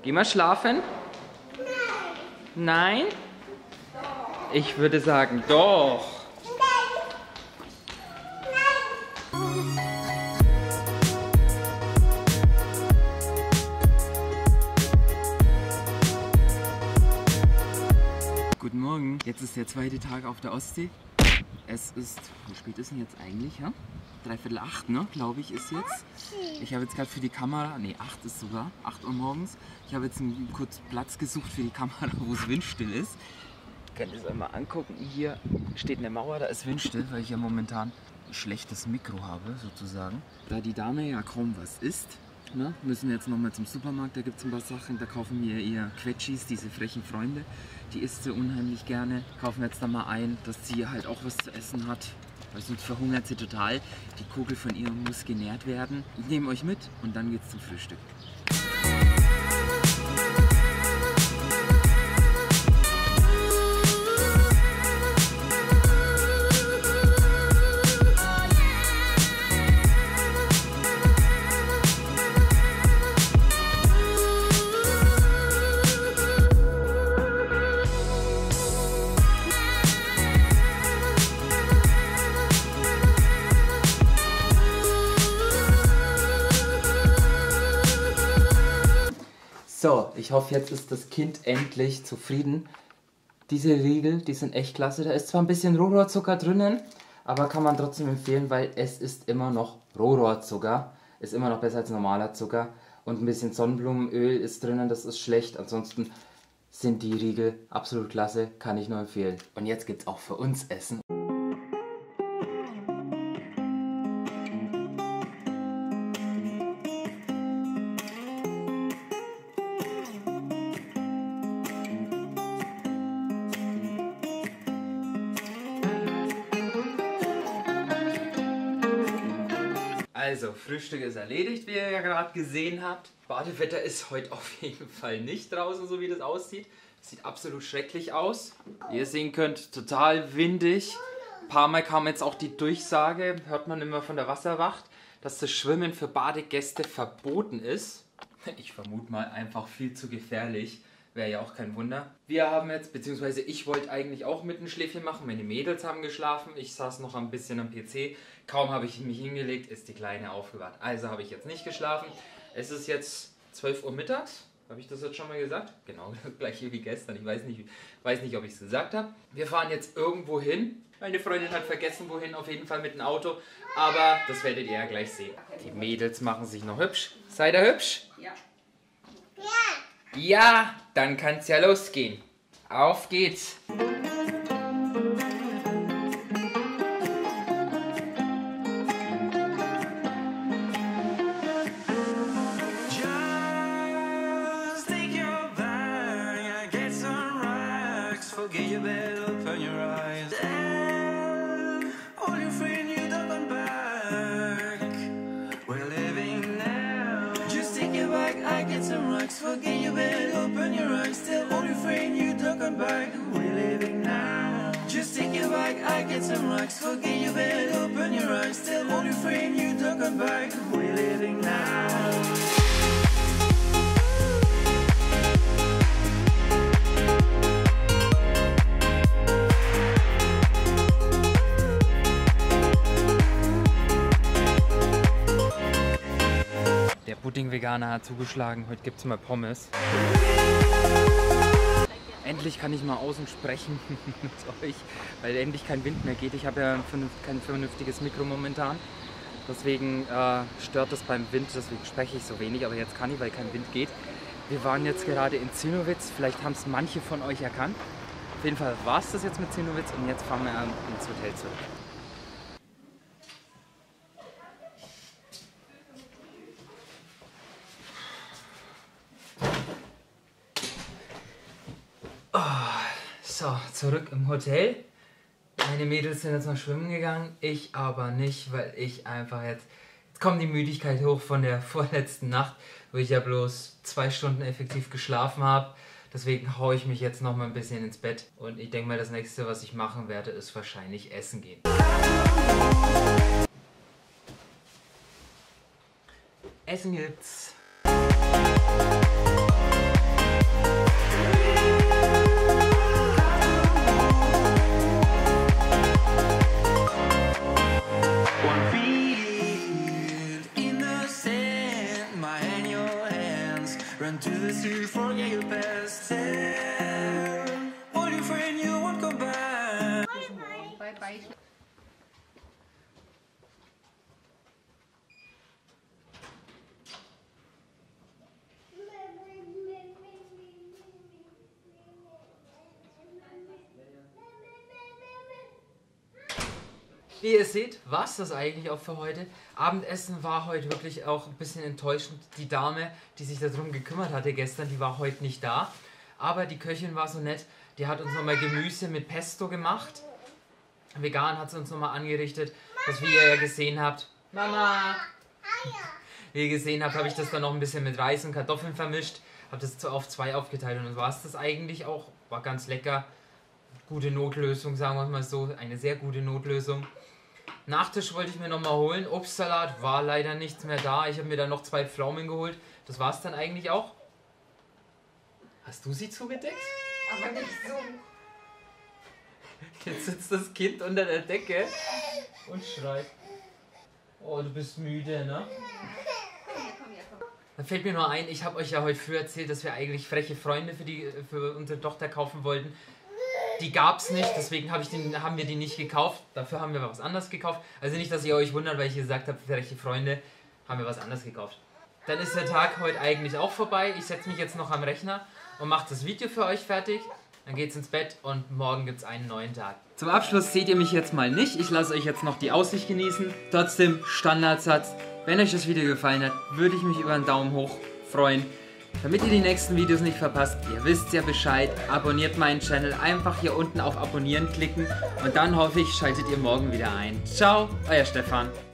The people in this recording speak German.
Geh mal schlafen. Nein? Ich würde sagen, doch. Guten Morgen. Jetzt ist der zweite Tag auf der Ostsee. Es ist, wie spät ist denn jetzt eigentlich, ja? 7:45, ne, glaube ich, ist jetzt. Ich habe jetzt gerade für die Kamera, ne, 8 ist sogar, 8 Uhr morgens. Ich habe jetzt kurz Platz gesucht für die Kamera, wo es windstill ist. Ihr könnt es einmal angucken. Hier steht eine Mauer, da ist windstill, weil ich ja momentan ein schlechtes Mikro habe, sozusagen. Da die Dame ja kaum was isst, ne, müssen wir jetzt nochmal zum Supermarkt. Da gibt es ein paar Sachen, da kaufen wir ihr Quetschis, diese frechen Freunde. Die isst sie unheimlich gerne. Kaufen wir jetzt da mal ein, dass sie halt auch was zu essen hat. Weil sonst verhungert sie total. Die Kugel von ihr muss genährt werden. Ich nehme euch mit und dann geht's zum Frühstück. So, ich hoffe, jetzt ist das Kind endlich zufrieden. Diese Riegel, die sind echt klasse. Da ist zwar ein bisschen Rohrzucker drinnen, aber kann man trotzdem empfehlen, weil es ist immer noch Rohrzucker. Ist immer noch besser als normaler Zucker. Und ein bisschen Sonnenblumenöl ist drinnen, das ist schlecht. Ansonsten sind die Riegel absolut klasse, kann ich nur empfehlen. Und jetzt gibt es auch für uns Essen. Also, Frühstück ist erledigt, wie ihr ja gerade gesehen habt. Badewetter ist heute auf jeden Fall nicht draußen, so wie das aussieht. Sieht absolut schrecklich aus. Wie ihr sehen könnt, total windig. Ein paar Mal kam jetzt auch die Durchsage, hört man immer von der Wasserwacht, dass das Schwimmen für Badegäste verboten ist. Ich vermute mal einfach viel zu gefährlich. Wäre ja auch kein Wunder. Wir haben jetzt, beziehungsweise ich wollte eigentlich auch mit ein Schläfchen machen. Meine Mädels haben geschlafen. Ich saß noch ein bisschen am PC. Kaum habe ich mich hingelegt, ist die Kleine aufgewacht. Also habe ich jetzt nicht geschlafen. Es ist jetzt 12 Uhr mittags. Habe ich das jetzt schon mal gesagt? Genau, das gleiche wie gestern. Ich weiß nicht, ob ich es gesagt habe. Wir fahren jetzt irgendwo hin. Meine Freundin hat vergessen, wohin. Auf jeden Fall mit dem Auto. Aber das werdet ihr ja gleich sehen. Die Mädels machen sich noch hübsch. Seid ihr hübsch? Ja. Ja, dann kann's ja losgehen. Auf geht's. Forget your bed, open your eyes. Tell all your friends you don't come back. We're living now. Just take your bag, I get some rocks. Forget your bed, open your eyes. Tell all your friends you don't come back. We're living now. Der Pudding-Veganer hat zugeschlagen, heute gibt es mal Pommes. Endlich kann ich mal außen sprechen mit euch, weil endlich kein Wind mehr geht. Ich habe ja kein vernünftiges Mikro momentan, deswegen stört das beim Wind, deswegen spreche ich so wenig, aber jetzt kann ich, weil kein Wind geht. Wir waren jetzt gerade in Zinnowitz, vielleicht haben es manche von euch erkannt. Auf jeden Fall war es das jetzt mit Zinnowitz und jetzt fahren wir ins Hotel zurück. So, zurück im Hotel. Meine Mädels sind jetzt noch schwimmen gegangen, ich aber nicht, weil ich einfach jetzt kommt die Müdigkeit hoch von der vorletzten Nacht, wo ich ja bloß 2 Stunden effektiv geschlafen habe. Deswegen haue ich mich jetzt noch mal ein bisschen ins Bett und ich denke mal, das nächste, was ich machen werde, ist wahrscheinlich essen gehen. Essen gibt's. Run to the sea, forget your past. Tell all your friends you won't come back. Bye bye. Wie ihr seht, war es das eigentlich auch für heute. Abendessen war heute wirklich auch ein bisschen enttäuschend. Die Dame, die sich darum gekümmert hatte gestern, die war heute nicht da. Aber die Köchin war so nett, die hat uns nochmal Gemüse mit Pesto gemacht. Vegan hat sie uns nochmal angerichtet, was wie ihr ja gesehen habt. Mama! Wie ihr gesehen habt, habe ich das dann noch ein bisschen mit Reis und Kartoffeln vermischt. Habe das auf 2 aufgeteilt und dann war es das eigentlich auch. War ganz lecker. Gute Notlösung, sagen wir mal so. Eine sehr gute Notlösung. Nachtisch wollte ich mir nochmal holen. Obstsalat war leider nichts mehr da. Ich habe mir dann noch 2 Pflaumen geholt. Das war es dann eigentlich auch. Hast du sie zugedeckt? Aber nicht so. Jetzt sitzt das Kind unter der Decke und schreit. Oh, du bist müde, ne? Da fällt mir nur ein, ich habe euch ja heute früh erzählt, dass wir eigentlich freche Freunde für unsere Tochter kaufen wollten. Die gab es nicht, deswegen haben wir die nicht gekauft. Dafür haben wir was anderes gekauft. Also nicht, dass ihr euch wundert, weil ich gesagt habe, freche Freunde, haben wir was anderes gekauft. Dann ist der Tag heute eigentlich auch vorbei. Ich setze mich jetzt noch am Rechner und mache das Video für euch fertig. Dann geht's ins Bett und morgen gibt es einen neuen Tag. Zum Abschluss seht ihr mich jetzt mal nicht. Ich lasse euch jetzt noch die Aussicht genießen. Trotzdem Standardsatz. Wenn euch das Video gefallen hat, würde ich mich über einen Daumen hoch freuen. Damit ihr die nächsten Videos nicht verpasst, ihr wisst ja Bescheid, abonniert meinen Channel, einfach hier unten auf Abonnieren klicken und dann hoffe ich, schaltet ihr morgen wieder ein. Ciao, euer Stefan.